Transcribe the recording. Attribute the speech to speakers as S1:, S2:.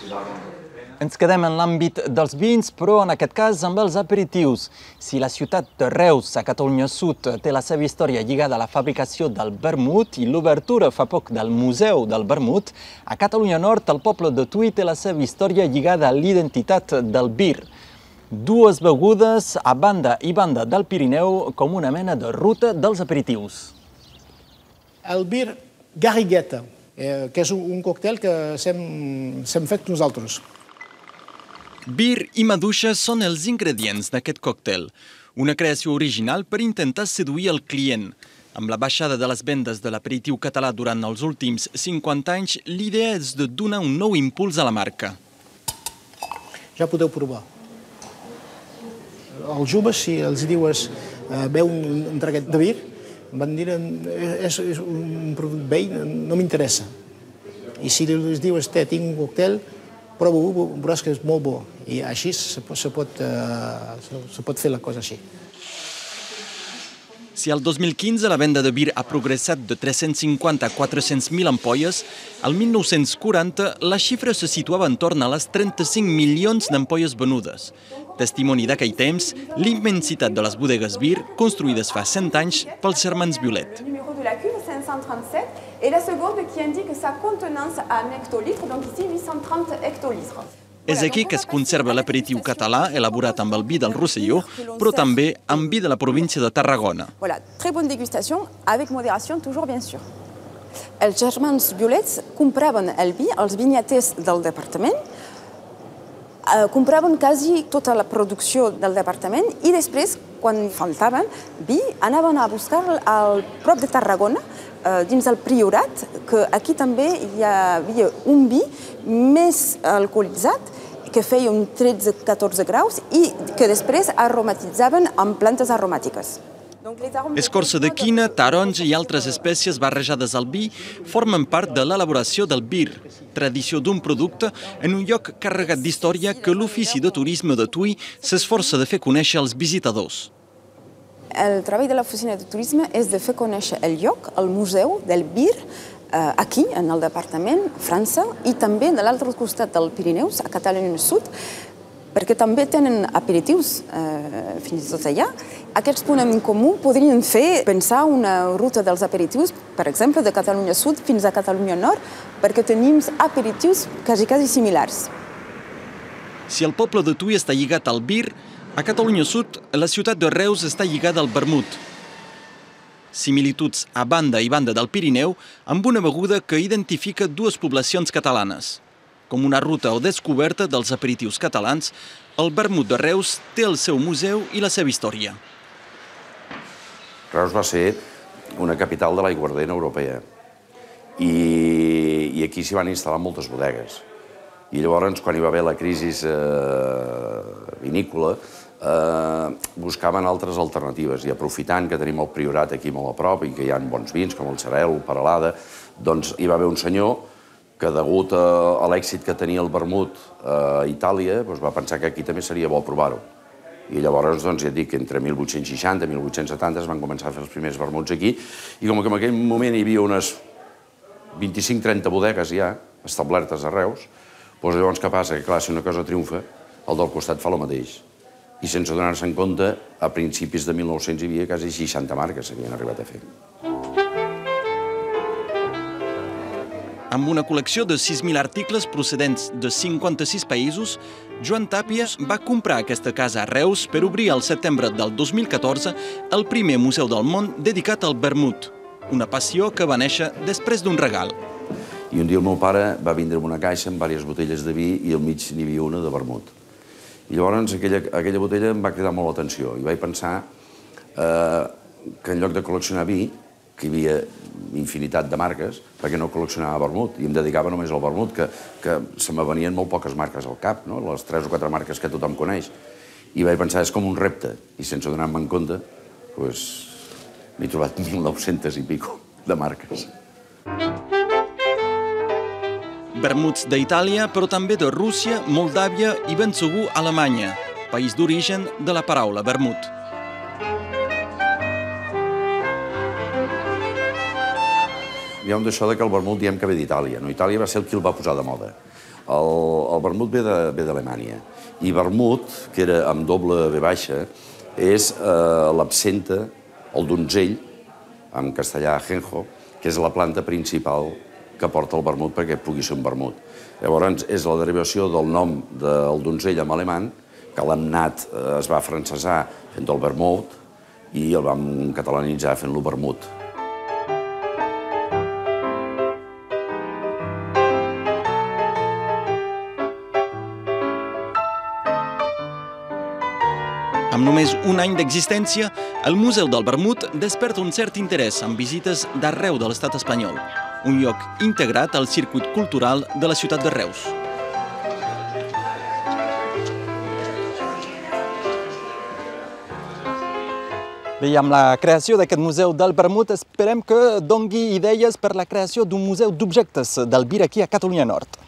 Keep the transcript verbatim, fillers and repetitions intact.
S1: Ens quedem en l'àmbit dels vins, però en aquest cas amb els aperitius. Si la ciutat de Reus, a Catalunya Sud, té la seva història lligada a la fabricació del vermut i l'obertura fa poc del Museu del Vermut, a Catalunya Nord el poble de Tui té la seva història lligada a l'identitat del bir. Dues begudes a banda i banda del Pirineu com una mena de ruta dels aperitius.
S2: El bir Garrigueta, que és un còctel que hem fet nosaltres.
S1: Bir i maduixa són els ingredients d'aquest còctel, una creació original per intentar seduir el client. Amb la baixada de les vendes de l'aperitiu català durant els últims cinquanta anys, l'idea és de donar un nou impuls a la marca.
S2: Ja podeu provar. Els joves, si els dius beu un traguet de bir, van dir és un producte vell, no m'interessa. I si els dius tinc un còctel, prova-ho, veuràs que és molt bo. I així se pot fer la cosa així.
S1: Si el dos mil quinze la venda de bir ha progressat de tres-cents cinquanta a quatre-cents mil ampolles, al mil nou-cents quaranta la xifra se situava entorn a les trenta-cinc milions d'ampolles venudes. Testimoni d'aquell temps, l'immensitat de les bodegues bir construïdes fa cent anys pels germans Violet.
S3: Le numéro de la cuve, cinq cent trente-sept, et la seconde qui indique sa contenance en hectolitres, donc ici huit cent trente hectolitres.
S1: És aquí que es conserva l'aperitiu català elaborat amb el vi del Rosselló, però també amb vi de la província de Tarragona.
S3: Voilà, très bonne dégustation, avec modération, toujours bien sûr. Els germans Violets compraven el vi als vinyaters del departament, compraven quasi tota la producció del departament i després, quan faltaven vi, anaven a buscar al prop de Tarragona, dins del Priorat, que aquí també hi havia un vi més alcoholitzat, que feia un tretze a catorze graus i que després aromatitzaven amb plantes aromàtiques.
S1: Escorça de quina, taronja i altres espècies barrejades al vi formen part de l'elaboració del bir, tradició d'un producte en un lloc carregat d'història que l'Ofici de Turisme de Tui s'esforça de fer conèixer als visitadors.
S3: El treball de l'Oficina de Turisme és de fer conèixer el lloc, el museu del bir, aquí, en el departament, França, i també de l'altre costat del Pirineus, a Catalunya Sud, perquè també tenen aperitius fins i tot allà. Aquests punts en comú podrien fer pensar una ruta dels aperitius, per exemple, de Catalunya Sud fins a Catalunya Nord, perquè tenim aperitius quasi, quasi similars.
S1: Si el poble de Tui està lligat al bir, a Catalunya Sud, la ciutat de Reus està lligada al vermut. Similituds a banda i banda del Pirineu amb una beguda que identifica dues poblacions catalanes. Com una ruta o descoberta dels aperitius catalans, el vermut de Reus té el seu museu i la seva història.
S4: Reus va ser una capital de l'aiguardent europea i aquí s'hi van instal·lar moltes bodegues. I llavors, quan hi va haver la crisi vinícola, buscaven altres alternatives i aprofitant que tenim el Priorat aquí molt a prop i que hi ha bons vins com el Xarel, el Peralada, doncs hi va haver un senyor que, degut a l'èxit que tenia el vermut a Itàlia, va pensar que aquí també seria bo provar-ho. I llavors, ja et dic, entre mil vuit-cents seixanta i mil vuit-cents setanta es van començar a fer els primers vermuts aquí i com que en aquell moment hi havia unes vint-i-cinc trenta bodegues ja establertes a Reus, doncs llavors què passa? Que clar, si una cosa triomfa, el del costat fa el mateix. I sense donar-se en compte, a principis de mil nou-cents hi havia quasi seixanta marques que havien arribat a fer.
S1: Amb una col·lecció de sis mil articles procedents de cinquanta-sis països, Joan Tàpia va comprar aquesta casa a Reus per obrir al setembre del dos mil catorze el primer museu del món dedicat al vermut, una passió que va néixer després d'un regal.
S4: I un dia el meu pare va vindre amb una caixa amb diverses botelles de vi i al mig n'hi havia una de vermut. I llavors aquella botella em va cridar molt l'atenció i vaig pensar que en lloc de col·leccionar vi, que hi havia infinitat de marques, perquè no col·leccionava vermut i em dedicava només al vermut, que se me venien molt poques marques al cap, les tres o quatre marques que tothom coneix. I vaig pensar, és com un repte, i sense donar-me en compte, m'he trobat mil nou-cents i pico de marques.
S1: Vermuts d'Itàlia, però també de Rússia, Moldàvia i ben segur Alemanya, país d'origen de la paraula vermut.
S4: Hi ha un d'això que el vermut diem que ve d'Itàlia. Itàlia va ser el qui el va posar de moda. El, el vermut ve de- ve d'Alemanya. I vermut, que era amb doble ve baixa, és eh, l'absenta, el donzell, en castellà ajenjo, que és la planta principal que porta el vermut perquè pugui ser un vermut. Llavors, és la derivació del nom del donzell en alemany, que l'hem anat, eh, es va francesar fent el vermut i el vam catalanitzar fent-lo vermut.
S1: Amb només un any d'existència, el Museu del Vermut desperta un cert interès amb visites d'arreu de l'estat espanyol, un lloc integrat al circuit cultural de la ciutat de Reus. Bé, i amb la creació d'aquest Museu del Vermut esperem que doni idees per la creació d'un museu d'objectes del vi aquí a Catalunya Nord.